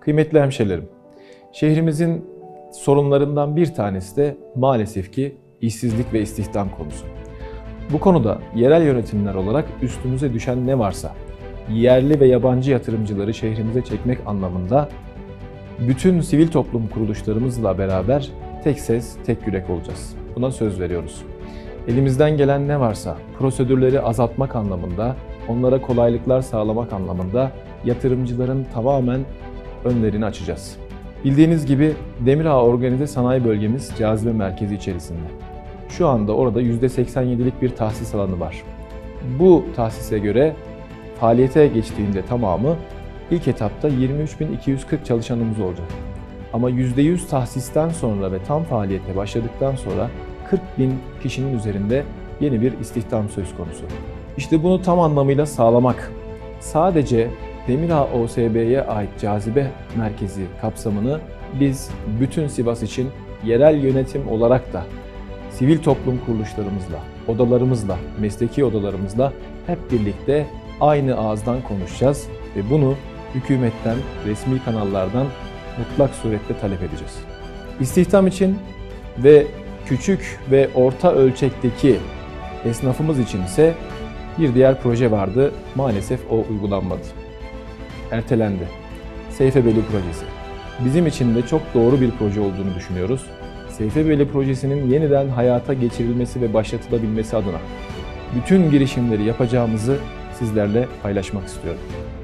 Kıymetli hemşehrilerim, şehrimizin sorunlarından bir tanesi de maalesef ki işsizlik ve istihdam konusu. Bu konuda yerel yönetimler olarak üstümüze düşen ne varsa yerli ve yabancı yatırımcıları şehrimize çekmek anlamında bütün sivil toplum kuruluşlarımızla beraber tek ses, tek yürek olacağız. Buna söz veriyoruz. Elimizden gelen ne varsa prosedürleri azaltmak anlamında, onlara kolaylıklar sağlamak anlamında yatırımcıların tamamen önlerini açacağız. Bildiğiniz gibi Demirağa Organize Sanayi Bölgemiz cazibe merkezi içerisinde. Şu anda orada %87'lik bir tahsis alanı var. Bu tahsise göre faaliyete geçtiğinde tamamı ilk etapta 23.240 çalışanımız olacak. Ama %100 tahsisten sonra ve tam faaliyete başladıktan sonra 40.000 kişinin üzerinde yeni bir istihdam söz konusu. İşte bunu tam anlamıyla sağlamak, sadece Demirağa OSB'ye ait cazibe merkezi kapsamını biz bütün Sivas için yerel yönetim olarak da sivil toplum kuruluşlarımızla, odalarımızla, mesleki odalarımızla hep birlikte aynı ağızdan konuşacağız ve bunu hükümetten, resmi kanallardan mutlak surette talep edeceğiz. İstihdam için ve küçük ve orta ölçekteki esnafımız için ise bir diğer proje vardı. Maalesef o uygulanmadı. Ertelendi. Seyfebeli projesi. Bizim için de çok doğru bir proje olduğunu düşünüyoruz. Seyfebeli projesinin yeniden hayata geçirilmesi ve başlatılabilmesi adına bütün girişimleri yapacağımızı sizlerle paylaşmak istiyorum.